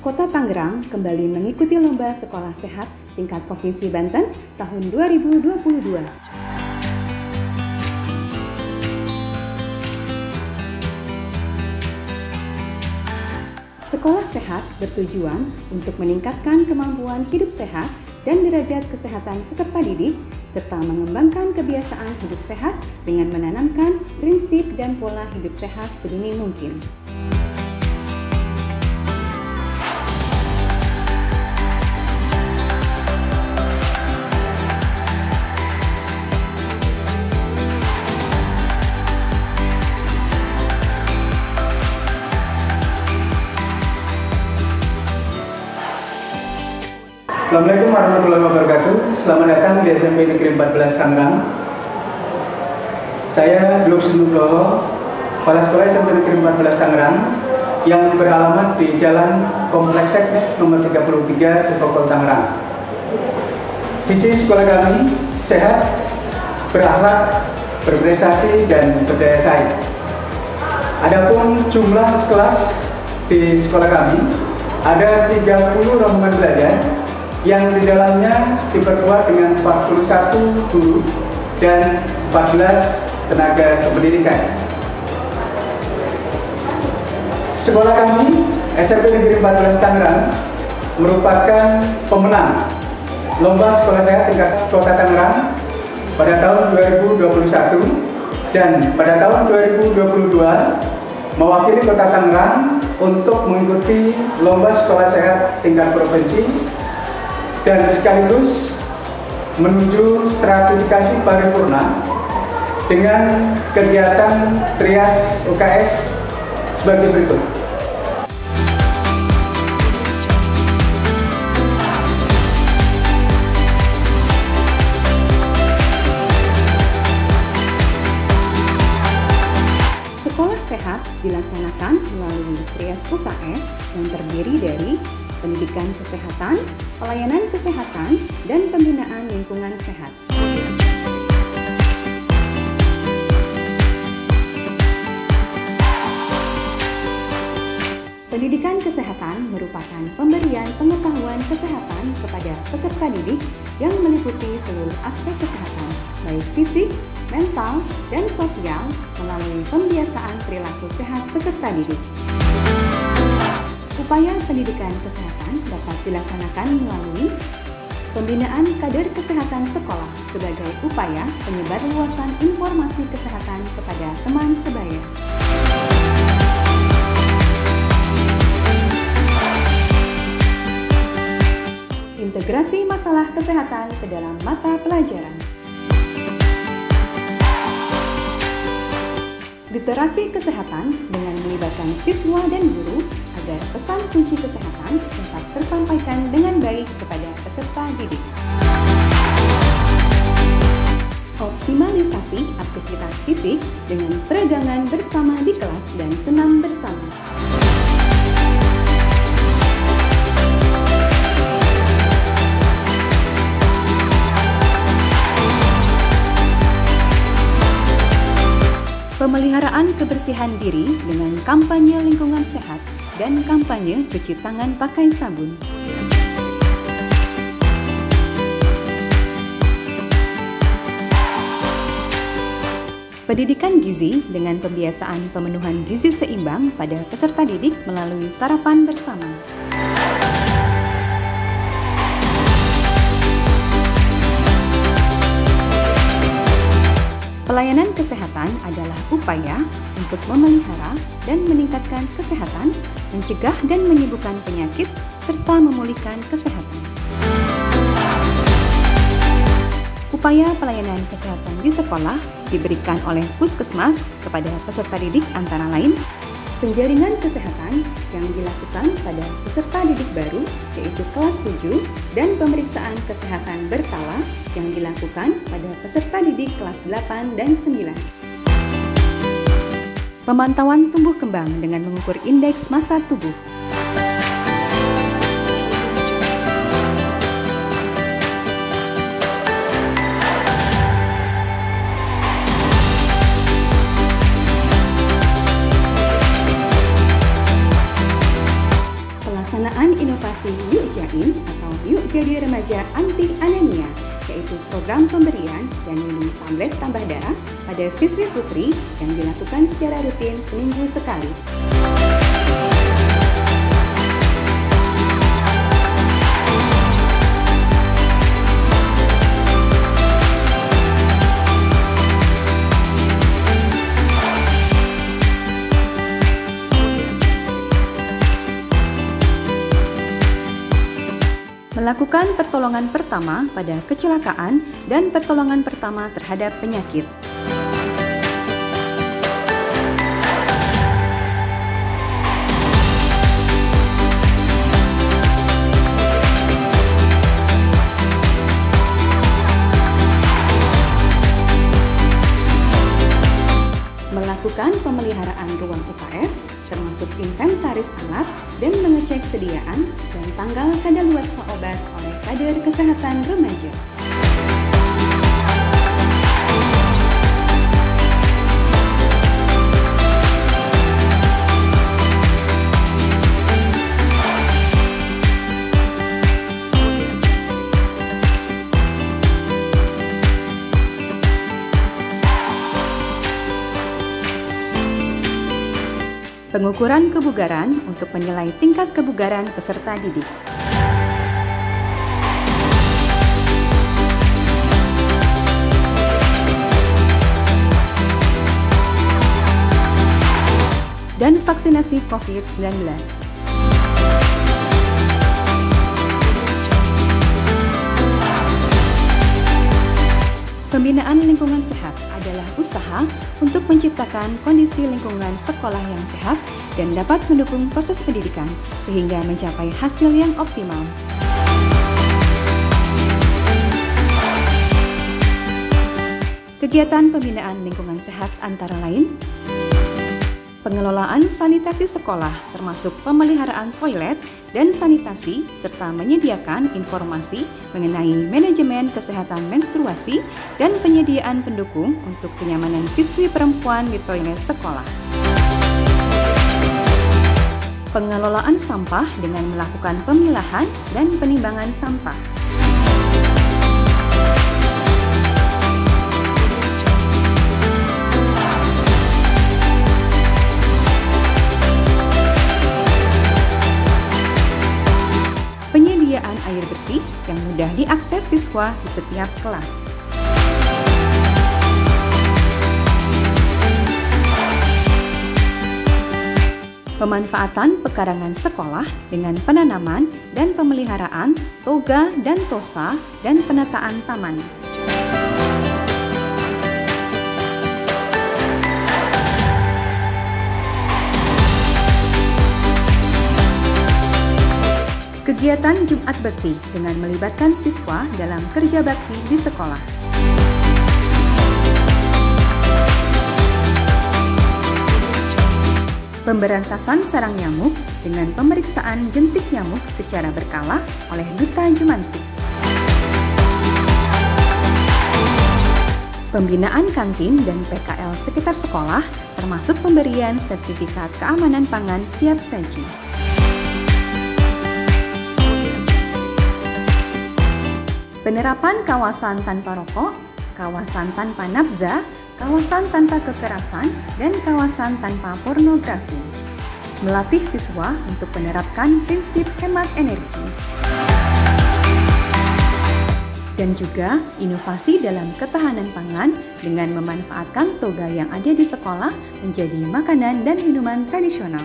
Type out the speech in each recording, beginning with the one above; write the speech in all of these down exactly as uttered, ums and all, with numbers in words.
Kota Tangerang kembali mengikuti Lomba Sekolah Sehat tingkat Provinsi Banten tahun dua ribu dua puluh dua. Sekolah sehat bertujuan untuk meningkatkan kemampuan hidup sehat dan derajat kesehatan peserta didik, serta mengembangkan kebiasaan hidup sehat dengan menanamkan prinsip dan pola hidup sehat sedini mungkin. Assalamualaikum warahmatullahi wabarakatuh. Selamat datang di S M P Negeri empat belas Tangerang. Saya Gluk Nugroho, Kepala Sekolah S M P Negeri empat belas Tangerang yang beralamat di Jalan Kompleks Seknek nomor tiga puluh tiga di Bogor, Tangerang. Visi sekolah kami sehat, berakhlak, berprestasi, dan berdaya saing. Adapun jumlah kelas di sekolah kami ada tiga puluh rombongan belajar yang di dalamnya diperkuat dengan empat puluh satu guru dan empat belas tenaga kependidikan. Sekolah kami, S M P Negeri empat belas Tangerang, merupakan pemenang Lomba Sekolah Sehat tingkat Kota Tangerang pada tahun dua ribu dua puluh satu dan pada tahun dua ribu dua puluh dua mewakili Kota Tangerang untuk mengikuti Lomba Sekolah Sehat tingkat provinsi dan sekaligus menuju stratifikasi paripurna dengan kegiatan trias U K S sebagai berikut. Sekolah sehat dilaksanakan melalui trias U K S yang terdiri dari pendidikan kesehatan, pelayanan kesehatan, dan pembinaan lingkungan sehat. Pendidikan kesehatan merupakan pemberian pengetahuan kesehatan kepada peserta didik yang meliputi seluruh aspek kesehatan, baik fisik, mental, dan sosial melalui pembiasaan perilaku sehat peserta didik. Upaya pendidikan kesehatan dapat dilaksanakan melalui pembinaan kader kesehatan sekolah sebagai upaya penyebarluasan informasi kesehatan kepada teman sebaya. Integrasi masalah kesehatan ke dalam mata pelajaran. Literasi kesehatan dengan melibatkan siswa dan guru agar pesan kunci kesehatan dapat tersampaikan dengan baik kepada peserta didik. Optimalisasi aktivitas fisik dengan peregangan bersama di kelas dan senam bersama. Pemeliharaan kebersihan diri dengan kampanye lingkungan sehat dan kampanye cuci tangan pakai sabun. Pendidikan gizi dengan pembiasaan pemenuhan gizi seimbang pada peserta didik melalui sarapan bersama. Pelayanan kesehatan adalah upaya untuk memelihara dan meningkatkan kesehatan, mencegah dan menyembuhkan penyakit, serta memulihkan kesehatan. Upaya pelayanan kesehatan di sekolah diberikan oleh Puskesmas kepada peserta didik antara lain penjaringan kesehatan yang dilakukan pada peserta didik baru yaitu kelas tujuh dan pemeriksaan kesehatan berkala yang dilakukan pada peserta didik kelas delapan dan sembilan. Pemantauan tumbuh kembang dengan mengukur indeks massa tubuh. melalui Yuk Jain atau Yuk Jadi Remaja Anti Anemia, yaitu program pemberian dan minum tablet tambah darah pada siswi putri yang dilakukan secara rutin seminggu sekali. Melakukan pertolongan pertama pada kecelakaan dan pertolongan pertama terhadap penyakit. Melakukan pemeliharaan ruang U K S, termasuk inventaris alat dan mengecek sediaan dan tanggal kadaluarsa obat oleh kader kesehatan remaja. Pengukuran kebugaran untuk menilai tingkat kebugaran peserta didik. Dan vaksinasi COVID sembilan belas. Pembinaan lingkungan sehat adalah usaha untuk menciptakan kondisi lingkungan sekolah yang sehat dan dapat mendukung proses pendidikan sehingga mencapai hasil yang optimal. Kegiatan pembinaan lingkungan sehat antara lain: pengelolaan sanitasi sekolah termasuk pemeliharaan toilet dan sanitasi serta menyediakan informasi mengenai manajemen kesehatan menstruasi dan penyediaan pendukung untuk kenyamanan siswi perempuan di toilet sekolah. Pengelolaan sampah dengan melakukan pemilahan dan penimbangan sampah. Penyediaan air bersih yang mudah diakses siswa di setiap kelas. Pemanfaatan pekarangan sekolah dengan penanaman dan pemeliharaan toga dan tosa dan penataan taman. Kegiatan Jumat Bersih dengan melibatkan siswa dalam kerja bakti di sekolah. Pemberantasan sarang nyamuk dengan pemeriksaan jentik nyamuk secara berkala oleh Duta Jumantik. Pembinaan kantin dan P K L sekitar sekolah termasuk pemberian sertifikat keamanan pangan siap saji. Penerapan kawasan tanpa rokok, kawasan tanpa nafza, kawasan tanpa kekerasan, dan kawasan tanpa pornografi. Melatih siswa untuk menerapkan prinsip hemat energi. Dan juga inovasi dalam ketahanan pangan dengan memanfaatkan toga yang ada di sekolah menjadi makanan dan minuman tradisional.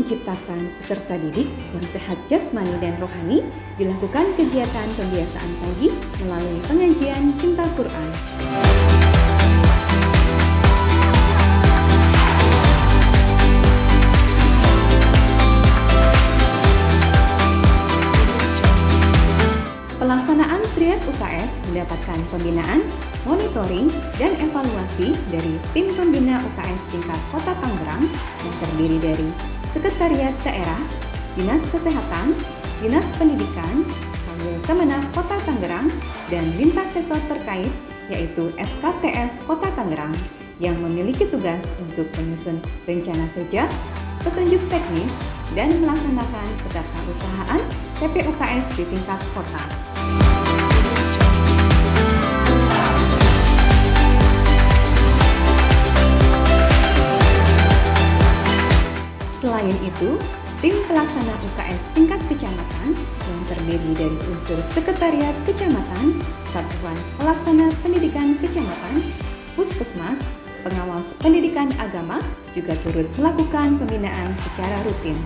menciptakan peserta didik yang sehat jasmani dan rohani, dilakukan kegiatan pembiasaan pagi melalui pengajian Cinta Quran. Pelaksanaan Trias U K S mendapatkan pembinaan, monitoring, dan evaluasi dari tim pembina U K S tingkat Kota Tangerang yang terdiri dari Sekretariat Daerah, Dinas Kesehatan, Dinas Pendidikan, Kanwil Kemenag Kota Tangerang, dan lintas sektor terkait yaitu F K T S Kota Tangerang yang memiliki tugas untuk menyusun rencana kerja, petunjuk teknis, dan melaksanakan ketatarusahaan T P U K S di tingkat kota. Selain itu, tim pelaksana U K S tingkat kecamatan yang terdiri dari unsur Sekretariat Kecamatan, Satuan Pelaksana Pendidikan Kecamatan, Puskesmas, pengawas pendidikan agama juga turut melakukan pembinaan secara rutin.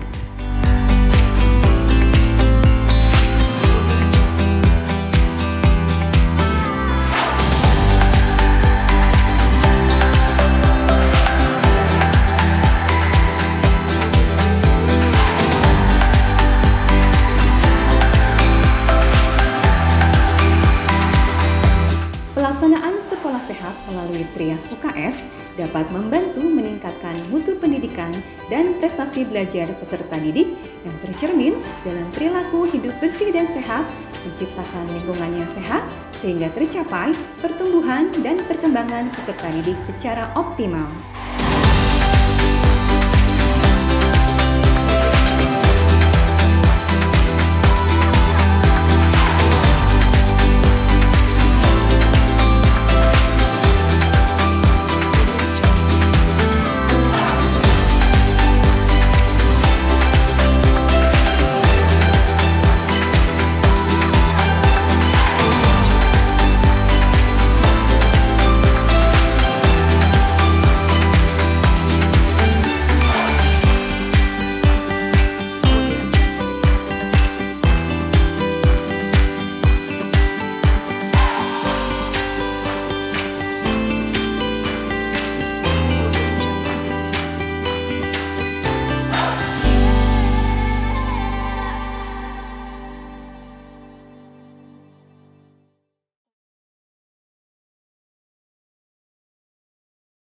Pelaksanaan sekolah sehat melalui Trias U K S dapat membantu meningkatkan mutu pendidikan dan prestasi belajar peserta didik yang tercermin dalam perilaku hidup bersih dan sehat, menciptakan lingkungan yang sehat sehingga tercapai pertumbuhan dan perkembangan peserta didik secara optimal.